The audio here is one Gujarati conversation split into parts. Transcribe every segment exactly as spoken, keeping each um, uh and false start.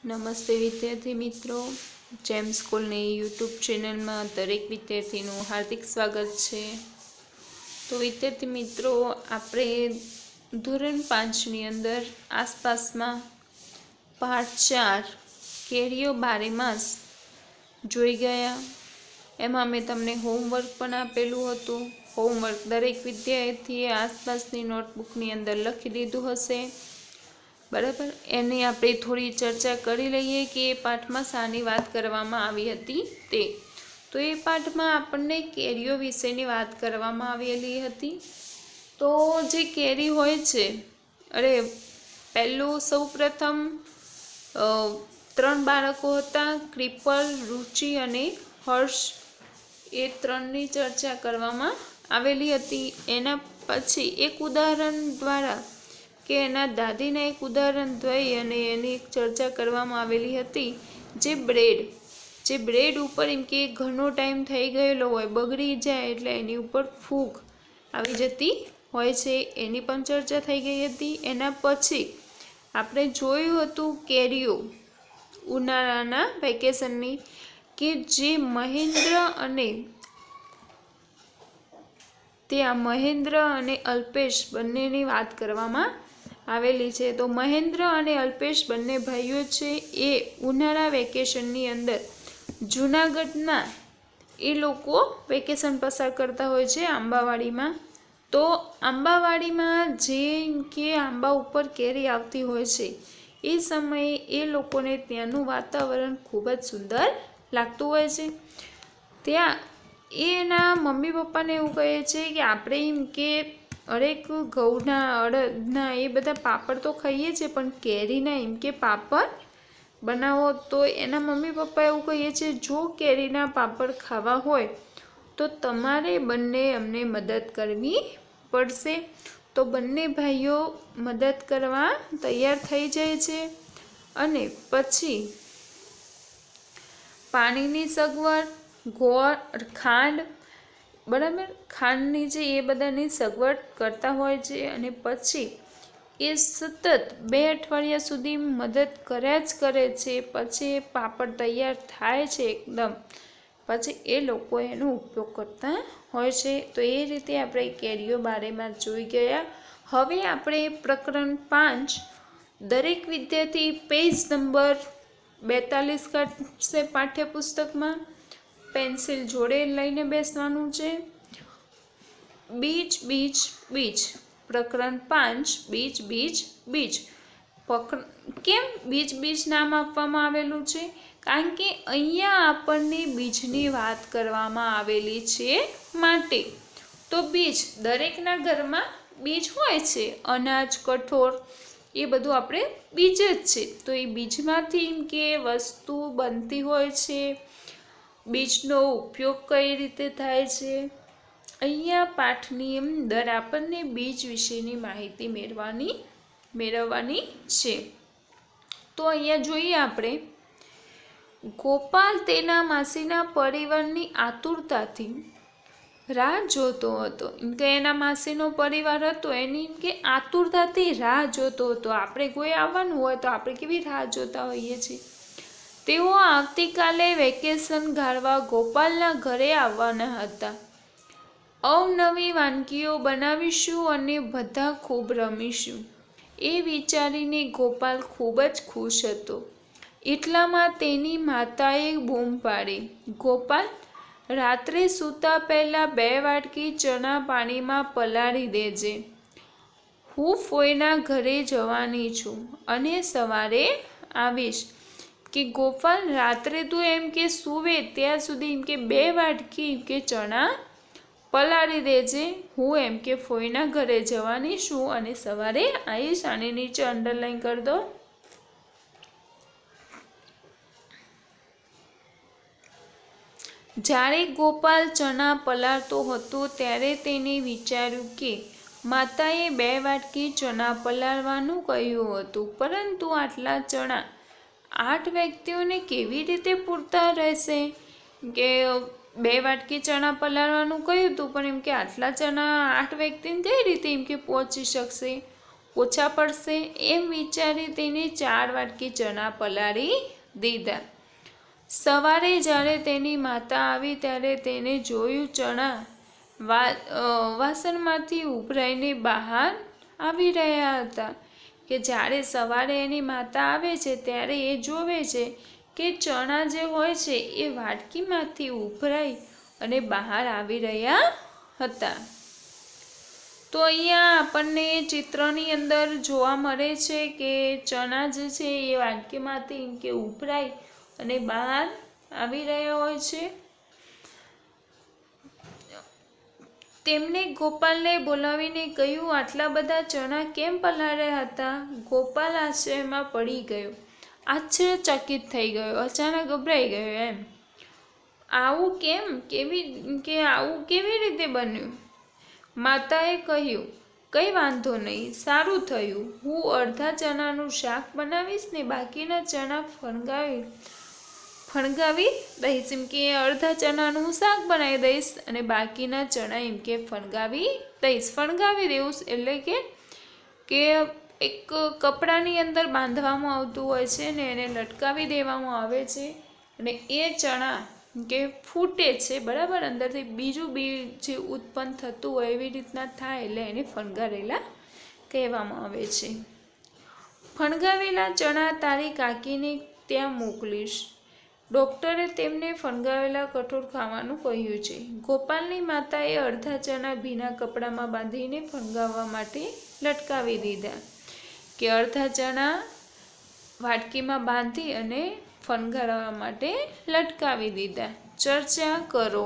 નમસ્તે વિદ્યાર્થી મિત્રો, જેમ સ્કૂલની યુટ્યુબ ચેનલમાં દરેક વિદ્યાર્થીનું હાર્દિક સ્વાગત છે। તો વિદ્યાર્થી મિત્રો, આપણે ધોરણ પાંચની અંદર આસપાસમાં પાઠ ચાર કેરીઓ બારેમાસ જોઈ ગયા। એમાં મેં તમને હોમવર્ક પણ આપેલું હતું। હોમવર્ક દરેક વિદ્યાર્થીએ આસપાસની નોટબુકની અંદર લખી દીધું હશે, बराबर। एने आपणे थोड़ी चर्चा करी लईए कि ए पाठ में शानी वात करवामां आवी हती ते। तो ए पाठ में आपणे केरीओ विशेनी वात करवामां आवेली हती। तो जे केरी होय छे, अरे पहेलुं सौ प्रथम त्रण बाळको हता, कृपल, रुचि अने हर्ष। ए त्रणनी चर्चा करवामां आवेली हती। एना पछी एक उदाहरण द्वारा के एना दादीने एक उदाहरण दई अने एनी एक चर्चा करवामां आवेली हती। जे ब्रेड जे ब्रेड उपर एम के घणो टाइम थई गयेलो होय, बगड़ी जाय एटले एनी उपर फूग आवी जती होय छे, एनी पण चर्चा थई गई हती। एना पछी आपणे जोयुं हतुं केरीओ उनाळाना वेकेशननी, के जे महेन्द्र अने त्या महेन्द्र अने अल्पेश बंनेनी वात करवामां आवेली छे। तो महेन्द्र अने अल्पेश बंने भाईओ छे, ए उनाळा वेकेशननी अंदर जूनागढ़ना ए लोको वेकेशन पसार करता होय छे आंबावाड़ीमां। तो आंबावाड़ीमां जे के आंबा उपर केरी आवती होय छे, ए समये ए लोकोने त्यानुं वातावरण खूब ज सुंदर लागतुं होय छे। त्या एना मम्मी पप्पाने एवुं कहे छे कि आपणे एम के हरेक घऊना अड़दना ए बधा पापड़ तो खाईए छे, पण केरीना एम के पापड़ बनावो। तो एना मम्मी पप्पा एवुं कहे छे, जो केरीना पापड़ खावा होय तो तमारे बंने अमने मदद करवी पड़शे। तो बंने भाईओ मदद करवा तैयार थई जाय छे। अने पछी पाणीनी सगवड, गोळ, खांड, बराबर, खांडनी जे ए बधानी सगवड करता होय छे। अने पछी ए सतत बे अठवाडिया सुधी मदद कर्या ज करे छे। पछी पापड़ तैयार थाय छे एकदम, पछी ए लोको एनो उपयोग करता होय छे। तो ए रीते आपणे केरीओ बारेमां जोई गया। हवे आपणे प्रकरण पांच दरेक विद्यार्थी पेज नंबर बेतालीस काढशे पाठ्यपुस्तक में, पेन्सिल जोड़े लईने बेसवानुं छे। बीज बीज बीज प्रकरण पांच बीज बीज बीज केम बीज बीज नाम आपवामां आवेलुं छे? कारण के अहींया आपणने बीजनी वात करवामां आवेली छे माटे। तो बीज दरेकना घरमां बीज होय छे, अनाज, कठोर ए बधुं आपणे बीज ज छे। तो ए बीजमांथी के वस्तु बनती होय छे, बीजनो उपयोग कई रीते थाय छे। अहींया पाठनी अंदर आपणने बीज विशेनी माहिती मेळवવાની मेळवવાની छे। तो अहींया जोईए आपणे, गोपाल तेना मासीना परिवारनी आतुरताथी राह जोतो हतो। एम के एना मासीनो परिवार हतो एनी एम के आतुरताथी राह जोतो हतो। आपणे कोई आववानुं होय तो आपणे केवी राह जोता होईए छीए। तेओ आवतीकाले वेकेशन गाळवा गोपालना घरे आववाना हता। अवनवी वानगीओ बनावीशुं अने बधा खूब रमीशुं, ए विचारीने गोपाल खूब ज खुश हतो। એટલામાં તેની માતાએ બૂમ પાડી, ગોપાલ, રાત્રે સૂતા પહેલા બે વાટકી ચણા પાણીમાં પલાળી દેજે। હું ફોઈના ઘરે જવાની છું અને સવારે આવીશ। કે ગોપાલ, રાત્રે તું એમ કે સૂવે ત્યાં સુધી એમ કે બે વાટકી એમ કે ચણા પલાળી દેજે। હું એમ કે ફોઈના ઘરે જવાની છું અને સવારે આવીશ। આની નીચે અંડરલાઈન કરી દો। જ્યારે ગોપાલ ચણા પલાળતો હતો ત્યારે તેને વિચાર્યું કે માતાએ બે વાટકી ચણા પલાળવાનું કહ્યું હતું, પરંતુ આટલા ચણા આઠ વ્યક્તિઓને કેવી રીતે પૂરતા રહેશે? કે બે વાટકી ચણા પલાળવાનું કહ્યું હતું, પણ એમ કે આટલા ચણા આઠ વ્યક્તિને કઈ રીતે એમ કે પહોંચી શકશે? ઓછા પડશે એમ વિચારી તેને ચાર વાટકી ચણા પલાળી દીધા. સવારે જ્યારે તેની માતા આવી ત્યારે તેને જોયું ચણા વા વાસણમાંથી ઉભરાઈને બહાર આવી રહ્યા હતા. કે જ્યારે સવારે એની માતા આવે છે ત્યારે એ જોવે છે કે ચણા જે હોય છે એ વાટકીમાંથી ઉભરાઈ અને બહાર આવી રહ્યા હતા. તો અહીંયા આપણને ચિત્રની અંદર જોવા મળે છે કે ચણા જે છે એ વાટકીમાંથી કે ઉભરાઈ અને બહાર આવી રહ્યા હોય છે. તેમણે ગોપાલને બોલાવીને કહ્યું, આટલા બધા ચણા કેમ પલાળ્યા હતા? ગોપાલ આશ્ચર્યમાં પડી ગયો, આશ્ચર્યચકિત થઈ ગયો, અચાનક ગભરાઈ ગયો. એમ આવું કેમ કેવી કે આવું કેવી રીતે બન્યું? માતાએ કહ્યું, કંઈ વાંધો નહીં, સારું થયું. હું અડધા ચણાનું શાક બનાવીશ ને બાકીના ચણા ફણગાવી ફણગાવી દઈશ. એમ કે અડધા ચણાનું હું શાક બનાવી દઈશ અને બાકીના ચણા એમ કે ફણગાવી દઈશ. ફણગાવી દેવું એટલે કે કે એક કપડાની અંદર બાંધવામાં આવતું હોય છે ને એને લટકાવી દેવામાં આવે છે અને એ ચણા કે ફૂટે છે, બરાબર, અંદરથી બીજું બી જે ઉત્પન્ન થતું હોય એવી રીતના થાય એટલે એને ફણગાવેલા કહેવામાં આવે છે. ફણગાવેલા ચણા તારી કાકીને ત્યાં મોકલીશ. ડૉક્ટરે તેમને ફણગાવેલા કઠોળ ખાવાનું કહ્યું છે. ગોપાલની માતાએ અડધા ચણા ભીના કપડામાં બાંધીને ફણગાવવા માટે લટકાવી દીધા. કે અડધા ચણા વાટકીમાં બાંધી અને ફણગાવવા માટે લટકાવી દીધા. ચર્ચા કરો.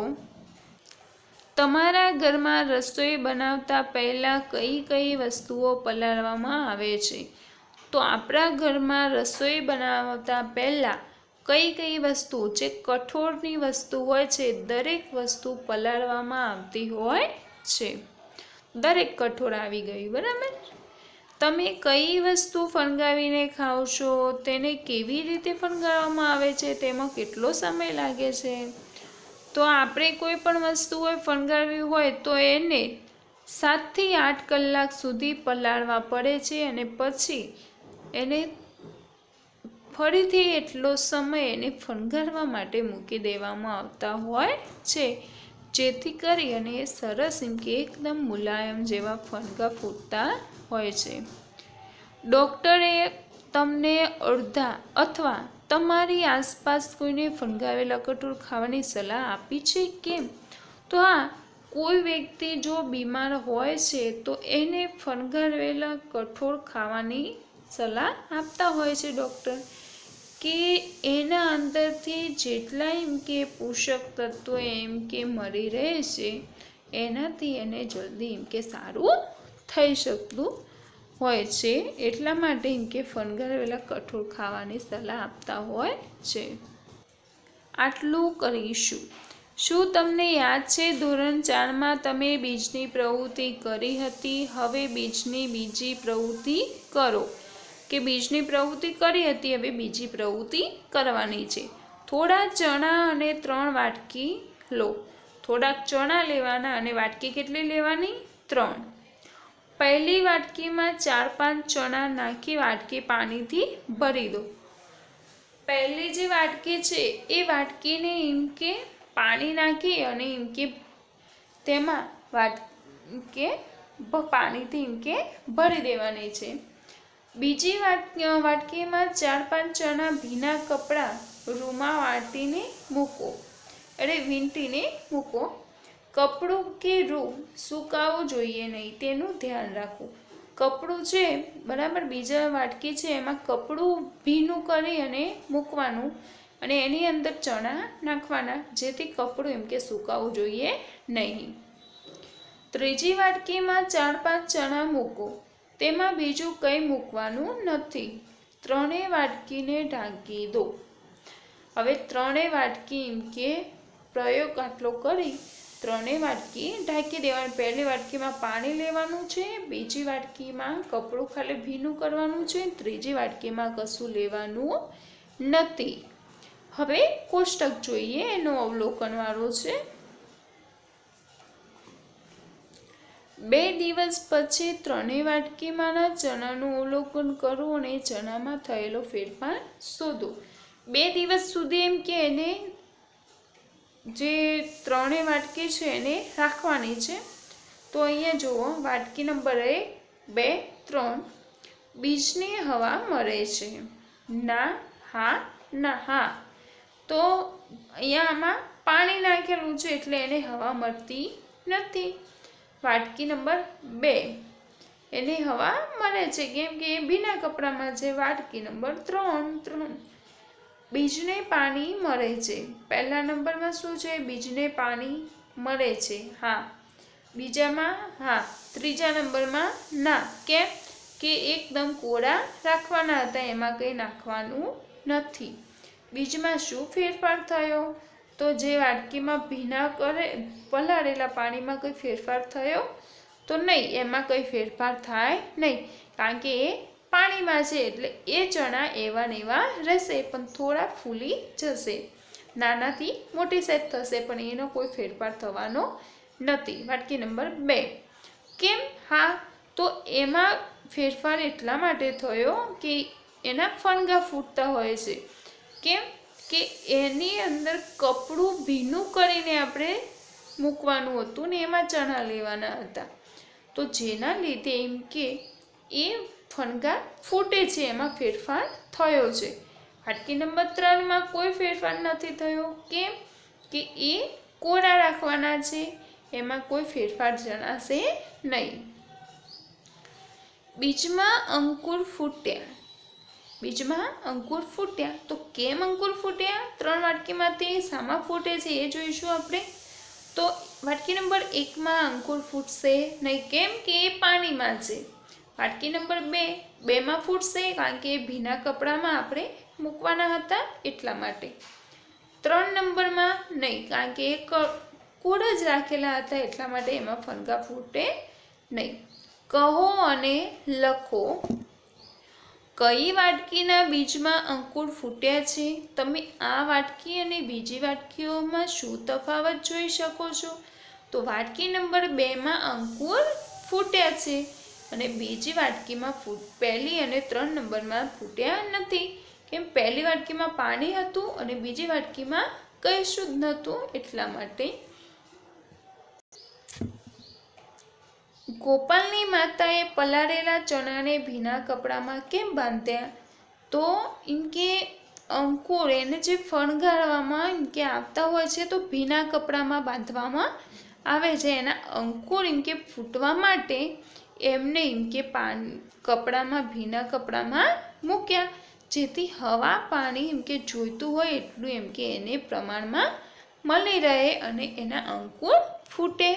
તમારા ઘરમાં રસોઈ બનાવતા પહેલાં કઈ કઈ વસ્તુઓ પલાળવામાં આવે છે? તો આપણા ઘરમાં રસોઈ બનાવતા પહેલાં કઈ કઈ વસ્તુ જે કઠોળની વસ્તુ હોય છે દરેક વસ્તુ પલાળવામાં આવતી હોય છે. દરેક કઠોળ આવી ગયું, બરાબર. તમે કઈ વસ્તુ ફણગાવીને ખાઓ છો? તેને કેવી રીતે ફણગાવવામાં આવે છે? તેમાં કેટલો સમય લાગે છે? તો આપણે કોઈ પણ વસ્તુ હોય ફણગાવી હોય તો એને સાતથી આઠ કલાક સુધી પલાળવા પડે છે અને પછી એને ફરીથી એટલો સમય એને ફણગારવા માટે મૂકી દેવામાં આવતા હોય છે, જેથી કરી અને એ સરસ એમ કે એકદમ મુલાયમ જેવા ફણગા ફૂટતા હોય છે. ડૉક્ટરે તમને અડધા અથવા તમારી આસપાસ કોઈને ફણગાવેલા કઠોળ ખાવાની સલાહ આપી છે કેમ? તો હા, કોઈ વ્યક્તિ જો બીમાર હોય છે તો એને ફણગાવેલા કઠોળ ખાવાની સલાહ આપતા હોય છે ડૉક્ટર, કે એના અંદરથી જેટલા એમ કે પોષક તત્વો એમ કે મળી રહે છે એનાથી એને જલ્દી એમ કે સારું થઈ શકતું હોય છે. એટલા માટે એમ કે ફણગાવેલા કઠોળ ખાવાની સલાહ આપતા હોય છે. આટલું કરીશું. શું તમને યાદ છે ધોરણ ચારમાં તમે બીજની પ્રવૃત્તિ કરી હતી? હવે બીજની બીજી પ્રવૃત્તિ કરો. કે બીજની પ્રવૃત્તિ કરી હતી, હવે બીજી પ્રવૃત્તિ કરવાની છે. થોડા ચણા અને ત્રણ વાટકી લો. થોડાક ચણા લેવાના અને વાટકી કેટલી લેવાની? ત્રણ. પહેલી વાટકીમાં ચાર પાંચ ચણા નાખી વાટકી પાણીથી ભરી દો. પહેલી જે વાટકી છે એ વાટકીને એમ કે પાણી નાખી અને એમ કે તેમાં વાટ કે પાણીથી એમ કે ભરી દેવાની છે. બીજી વાટકીમાં ચાર પાંચ ચણા ભીના કપડાં રૂમાં વાટીને મૂકો, એટલે વીંટીને મૂકો. કપડું કે રૂ સુકાવવું જોઈએ નહીં, તેનું ધ્યાન રાખવું. કપડું છે, બરાબર, બીજા વાટકી છે એમાં કપડું ભીનું કરી અને મૂકવાનું અને એની અંદર ચણા નાખવાના, જેથી કપડું એમ કે સુકાવવું જોઈએ નહીં. ત્રીજી વાટકીમાં ચાર પાંચ ચણા મૂકો. તેમાં બીજું કંઈ મૂકવાનું નથી. ત્રણેય વાટકીને ઢાંકી દો. હવે ત્રણેય વાટકી એમ કે પ્રયોગ આટલો કરી ત્રણેય વાટકી ઢાંકી દેવાની. પહેલી વાટકીમાં પાણી લેવાનું છે, બીજી વાટકીમાં કપડું ખાલી ભીનું કરવાનું છે, ત્રીજી વાટકીમાં કશું લેવાનું નથી. હવે કોષ્ટક જોઈએ, એનો અવલોકન વાળો છે. બે દિવસ પછી ત્રણેય વાટકીમાંના ચણાનું અવલોકન કરો અને ચણામાં થયેલો ફેરફાર શોધો। બે દિવસ સુધી એમ કે એને જે ત્રણેય વાટકી છે એને રાખવાની છે। તો અહીંયા જુઓ વાટકી નંબર એક, બે, ત્રણ, બીજની હવા મળે છે। ના, હા, ના, હા। તો અહીંયા આમાં પાણી નાખેલું છે એટલે એને હવા મળતી નથી। વાટકી નંબર બે, એને હવા મળે છે કેમ કે એ ભીના કપડામાં છે। વાટકી નંબર ત્રણ, ત્રણ, બીજને પાણી મળે છે। પહેલા નંબરમાં શું છે? બીજને પાણી મળે છે, હા। બીજામાં હા, ત્રીજા નંબરમાં ના, કેમ કે એકદમ કોરા રાખવાના હતા, એમાં કંઈ નાખવાનું નથી। બીજમાં શું ફેરફાર થયો? તો જે વાટકીમાં ભીના કરે પલાળેલા પાણીમાં કંઈ ફેરફાર થયો તો નહીં, એમાં કંઈ ફેરફાર થાય નહીં, કારણ કે એ પાણીમાં છે એટલે એ ચણા એવા ને એવા રહેશે, પણ થોડા ફૂલી જશે, નાનાથી મોટી સાઈઝ થશે, પણ એનો કોઈ ફેરફાર થવાનો નથી। વાટકી નંબર બે, કેમ? હા, તો એમાં ફેરફાર એટલા માટે થયો કે એના ફણગા ફૂટતા હોય છે। કેમ કે એની અંદર કપડું ભીનું કરીને આપણે મૂકવાનું હતું ને એમાં ચણા લેવાના હતા, તો જેના લીધે એમ કે એ ફણગા ફૂટે છે, એમાં ફેરફાર થયો છે। વાટકી નંબર ત્રણમાં કોઈ ફેરફાર નથી થયો, કેમ કે એ કોરા રાખવાના છે, એમાં કોઈ ફેરફાર જણાશે નહીં। બીજમાં અંકુર ફૂટ્યા, બીજમાં અંકુર ફૂટ્યા, તો કેમ અંકુર ફૂટ્યા? ત્રણ વાટકીમાંથી શામાં ફૂટે છે એ જોઈશું આપણે। તો વાટકી નંબર એકમાં અંકુર ફૂટશે નહીં, કેમ કે એ પાણીમાં છે। વાટકી નંબર બે, બેમાં ફૂટશે કારણ કે એ ભીના કપડામાં આપણે મૂકવાના હતા એટલા માટે। ત્રણ નંબરમાં નહીં, કારણ કે એ કોરા જ રાખેલા હતા એટલા માટે એમાં ફણગા ફૂટે નહીં। કહો અને લખો, કઈ વાટકીના બીજમાં અંકુર ફૂટ્યા છે? તમે આ વાટકી અને બીજી વાટકીઓમાં શું તફાવત જોઈ શકો છો? તો વાટકી નંબર બેમાં અંકુર ફૂટ્યા છે અને બીજી વાટકીમાં ફૂટ પહેલી અને ત્રણ નંબરમાં ફૂટ્યા નથી, કેમ? પહેલી વાટકીમાં પાણી હતું અને બીજી વાટકીમાં કંઈ શુદ્ધ નહોતું એટલા માટે। ગોપાલની માતાએ પલાળેલા ચણાને ભીના કપડામાં કેમ બાંધ્યા? તો એમ કે અંકુર એને જે ફણગારવામાં એમ કે આવતા હોય છે તો ભીના કપડામાં બાંધવામાં આવે છે, એના અંકુર એમ કે ફૂટવા માટે એમને એમ કે પાણી કપડામાં ભીના કપડામાં મૂક્યા, જેથી હવા પાણી એમ કે જોઈતું હોય એટલું એમ કે એને પ્રમાણમાં મળી રહે અને એના અંકુર ફૂટે।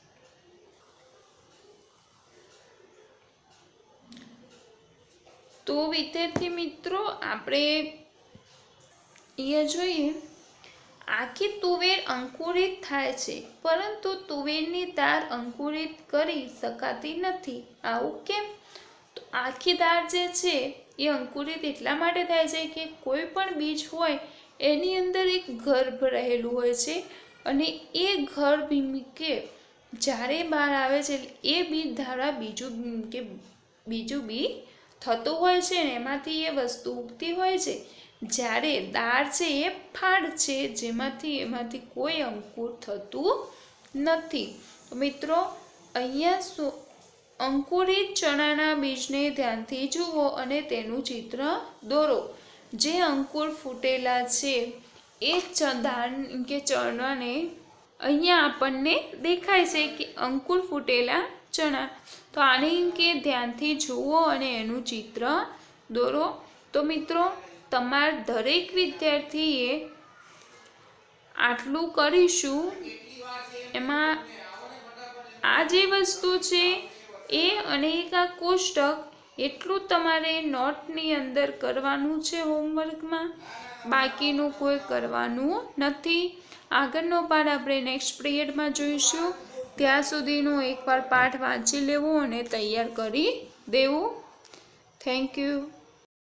તો વિદ્યાર્થી મિત્રો, આપણે અહીંયા જોઈએ આખી તુવેર અંકુરિત થાય છે, પરંતુ તુવેરની દાળ અંકુરિત કરી શકાતી નથી, આવું કેમ? તો આખી દાળ જે છે એ અંકુરિત એટલા માટે થાય છે કે કોઈ પણ બીજ હોય એની અંદર એક ગર્ભ રહેલું હોય છે અને એ ગર્ભ કે જ્યારે બહાર આવે છે એ બીજ દ્વારા બીજું કે બીજું બી થતું હોય છે ને એમાંથી એ વસ્તુ ઉગતી હોય છે। જ્યારે દાળ છે એ ફાડ છે જેમાંથી એમાંથી કોઈ અંકુર થતું નથી। તો મિત્રો, અહીંયા શું અંકુરિત ચણાના બીજને ધ્યાનથી જુઓ અને તેનું ચિત્ર દોરો। જે અંકુર ફૂટેલા છે એ દાળ કે ચણાને અહીંયા આપણને દેખાય છે કે અંકુર ફૂટેલા ચણા, તો આને કે ધ્યાનથી જુઓ અને એનું ચિત્ર દોરો। તો મિત્રો, તમારા દરેક વિદ્યાર્થીએ આટલું કરીશું, એમાં આ જે વસ્તુ છે એ અને એક આ કોષ્ટક એટલું તમારે નોટની અંદર કરવાનું છે હોમવર્કમાં, બાકીનું કોઈ કરવાનું નથી। આગળનો પાઠ આપણે નેક્સ્ટ પિરિયડમાં જોઈશું, ત્યાં સુધીનું એકવાર પાઠ વાંચી લેવું અને તૈયાર કરી દેવું। Thank you.